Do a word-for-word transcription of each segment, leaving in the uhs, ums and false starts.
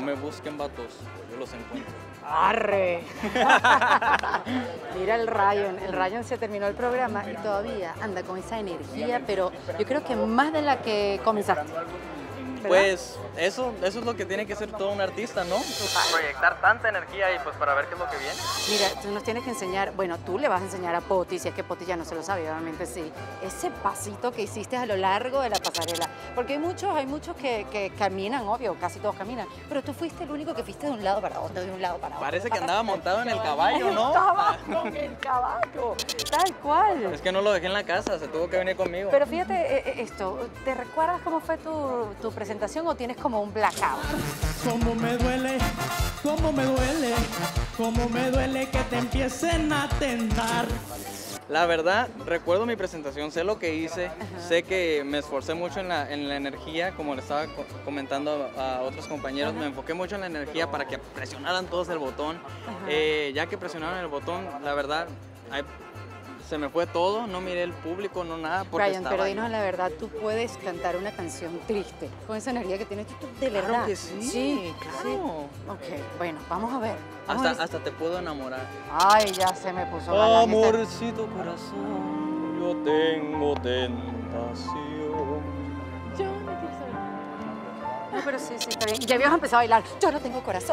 me busquen vatos, yo los encuentro. ¡Arre! Mira el Ryan, el Ryan se terminó el programa y todavía anda con esa energía, pero yo creo que más de la que comenzaste. ¿Verdad? Pues eso, eso es lo que tiene que ser todo un artista, ¿no? Proyectar tanta energía y pues para ver qué es lo que viene. Mira, tú nos tienes que enseñar, bueno, tú le vas a enseñar a Poti, si es que Poti ya no se lo sabe, obviamente sí, ese pasito que hiciste a lo largo de la pasarela. Porque hay muchos, hay muchos que, que caminan, obvio, casi todos caminan, pero tú fuiste el único que fuiste de un lado para otro, de un lado para otro. Parece que andaba montado en el caballo, ¿no? Estaba con el caballo, tal cual. Es que no lo dejé en la casa, se tuvo que venir conmigo. Pero fíjate eh, eh, esto, ¿te recuerdas cómo fue tu, tu presentación o tienes como un blackout? Cómo me duele, cómo me duele, cómo me duele que te empiecen a tentar. La verdad, recuerdo mi presentación, sé lo que hice, ajá, sé que me esforcé mucho en la, en la energía, como le estaba co comentando a, a otros compañeros, ajá, me enfoqué mucho en la energía para que presionaran todos el botón. Eh, ya que presionaron el botón, la verdad, hay, se me fue todo, no miré el público, no nada. Brian, pero dinos la verdad, tú puedes cantar una canción triste con esa energía que tienes tú, de verdad. Claro que sí, sí, claro. Sí. Ok, bueno, vamos a ver. Vamos hasta, a ver. hasta te puedo enamorar. Ay, ya se me puso la Amorcito corazón, yo tengo tentación. Yo no quiero saber. No, pero sí, sí, está bien. Ya habíamos empezado a bailar. Yo no tengo corazón.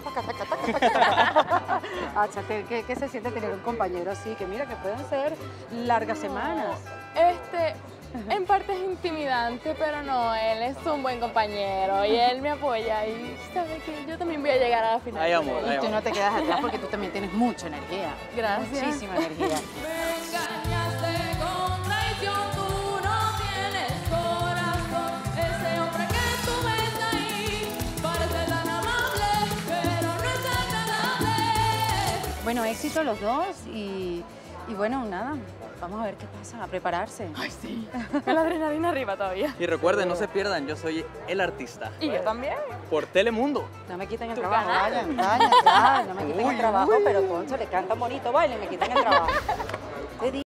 Áchate, ¿qué, ¿qué se siente tener un compañero así? Que mira, que pueden ser largas semanas. Este, en parte es intimidante, pero no, él es un buen compañero y él me apoya y sabe que yo también voy a llegar a la final. Ay, amor, Y tú no te quedas atrás porque tú también tienes mucha energía. Gracias. Muchísima energía. Bueno, éxito los dos y, y bueno, nada, vamos a ver qué pasa, a prepararse. Ay, sí, con la adrenalina arriba todavía. Y recuerden, no se pierdan, yo soy el artista. Y yo también. Por Telemundo. No me quiten el Tu trabajo, canal. vayan, vayan, vayan, no me quiten Uy, el trabajo, uy. pero concho, le cantan bonito, bailen, me quitan el trabajo. Te